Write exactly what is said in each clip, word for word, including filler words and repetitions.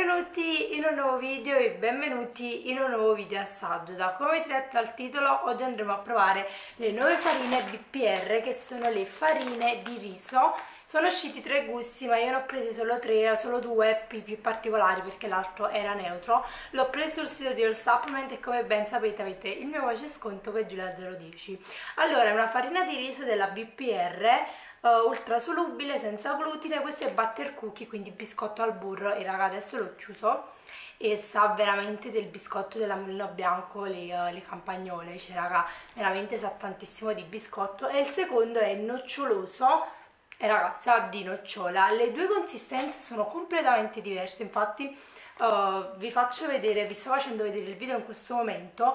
Benvenuti in un nuovo video e benvenuti in un nuovo video assaggio. Da come tratto dal titolo, oggi andremo a provare le nuove farine B P R, che sono le farine di riso. Sono usciti tre gusti, ma io ne ho presi solo tre, solo due più, più particolari perché l'altro era neutro. L'ho preso sul sito di All Supplement e come ben sapete avete il mio codice sconto che è Giulia zero dieci. Allora, è una farina di riso della B P R, Uh, ultra solubile, senza glutine. Questo è butter cookie, quindi biscotto al burro, e raga adesso l'ho chiuso e sa veramente del biscotto della Mulino Bianco, le, uh, le campagnole, cioè raga veramente sa tantissimo di biscotto. E il secondo è noccioloso e raga sa di nocciola. Le due consistenze sono completamente diverse, infatti uh, vi faccio vedere, vi sto facendo vedere il video in questo momento.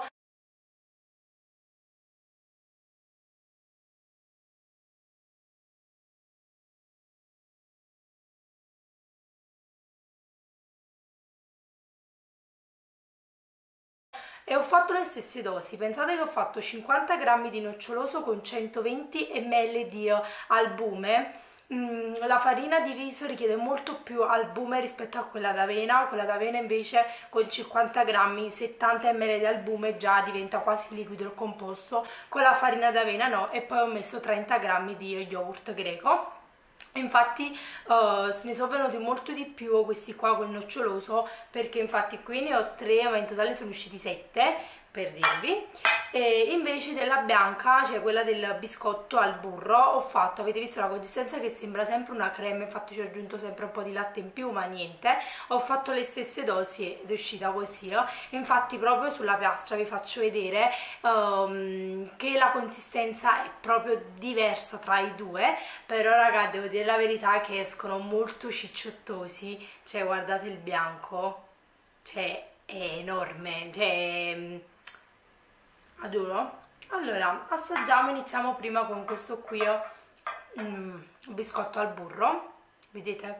E ho fatto le stesse dosi. Pensate che ho fatto cinquanta grammi di noccioloso con centoventi millilitri di albume. Mm, la farina di riso richiede molto più albume rispetto a quella d'avena. Quella d'avena invece con cinquanta grammi, settanta millilitri di albume già diventa quasi liquido il composto. Con la farina d'avena no. E poi ho messo trenta grammi di yogurt greco. Infatti uh, ne sono venuti molto di più questi qua col noccioloso, perché infatti qui ne ho tre, ma in totale sono usciti sette, per dirvi. E invece della bianca, cioè quella del biscotto al burro, ho fatto, avete visto la consistenza che sembra sempre una crema, infatti ci ho aggiunto sempre un po' di latte in più, ma niente. Ho fatto le stesse dosi ed è uscita così. Infatti proprio sulla piastra vi faccio vedere um, che la consistenza è proprio diversa tra i due, però raga devo dire la verità che escono molto cicciottosi, cioè guardate il bianco, cioè è enorme, cioè adoro. Allora assaggiamo, iniziamo prima con questo qui, mm, biscotto al burro, vedete?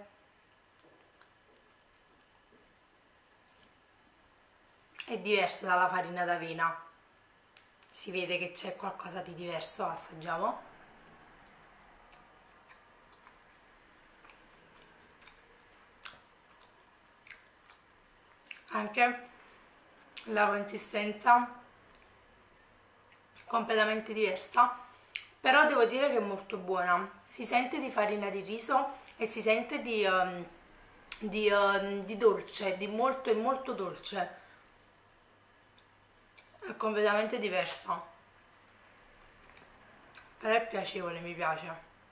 È diverso dalla farina d'avena, si vede che c'è qualcosa di diverso. Assaggiamo. Anche la consistenza completamente diversa, però devo dire che è molto buona. Si sente di farina di riso e si sente di, um, di, um, di dolce, di molto e molto dolce. È completamente diversa, però è piacevole, mi piace.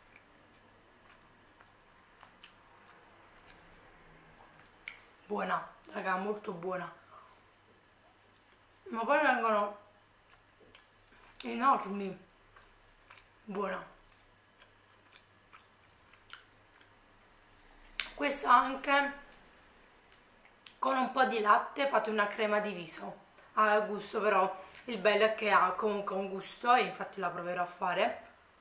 Buona, raga, molto buona. Ma poi vengono enormi. Buona. Questa anche con un po' di latte fate una crema di riso al gusto, però il bello è che ha comunque un gusto e infatti la proverò a fare.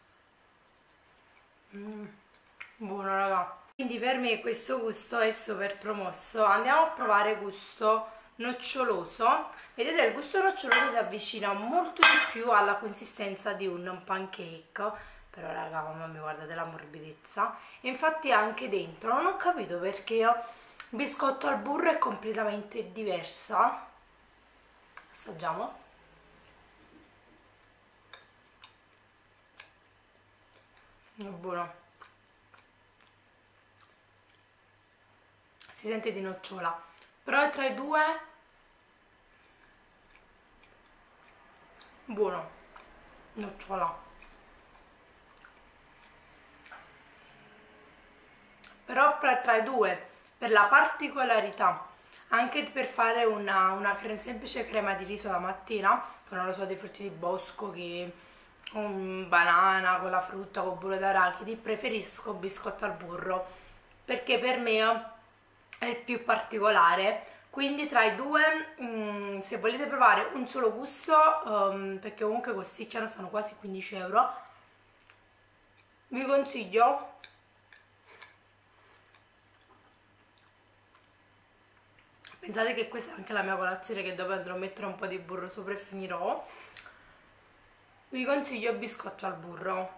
Mm, buono raga. Quindi per me questo gusto è super promosso. Andiamo a provare gusto noccioloso. Vedete, il gusto noccioloso si avvicina molto di più alla consistenza di un pancake, però raga, mamma mia, guardate la morbidezza. E infatti anche dentro non ho capito perché io biscotto al burro è completamente diversa. Assaggiamo. È buono, si sente di nocciola, però tra i due buono, nocciola. Però tra i due, per la particolarità, anche per fare una, una cre semplice crema di riso la mattina, con non lo so, dei frutti di bosco, che un banana con la frutta, con burro d'arachidi, preferisco biscotto al burro, perché per me è il più particolare. Quindi tra i due, mh, se volete provare un solo gusto, um, perché comunque costicchiano, sono quasi quindici euro, vi consiglio pensate che questa è anche la mia colazione, che dopo andrò a mettere un po' di burro sopra e finirò. Vi consiglio il biscotto al burro.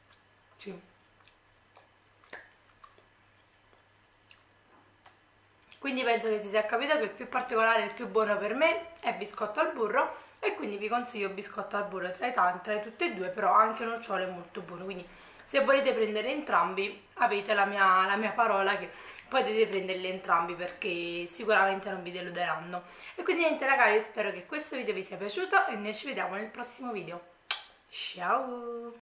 Sì. Quindi penso che si sia capito che il più particolare e il più buono per me è biscotto al burro, e quindi vi consiglio biscotto al burro tra i tanti, tra tutte e due, però anche nocciole è molto buono, quindi se volete prendere entrambi avete la mia, la mia parola che potete prenderli entrambi, perché sicuramente non vi deluderanno. E quindi niente ragazzi, io spero che questo video vi sia piaciuto e noi ci vediamo nel prossimo video. Ciao!